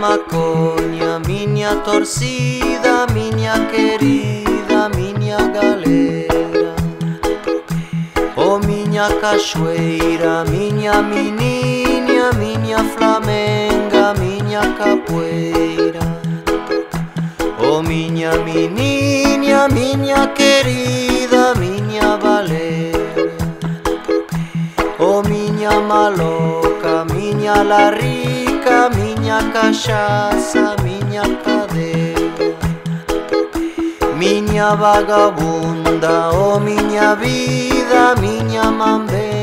maconha, minha torcida, minha querida, minha galera. Oh minha cachoeira, minha menina, minha flamenga, minha capoeira. Oh minha menina, minha querida, minha baleira. Oh minha maloca, minha larica, minha cachaça, minha cadeia. Minha vagabunda, oh minha vida, minha mambeira.